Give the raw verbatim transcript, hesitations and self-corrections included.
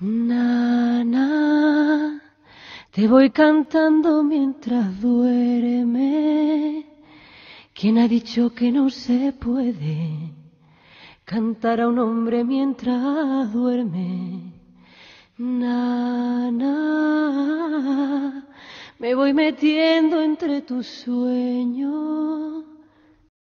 Na, te voy cantando mientras duerme. ¿Quién ha dicho que no se puede cantar a un hombre mientras duerme? Na, na, me voy metiendo entre tus sueños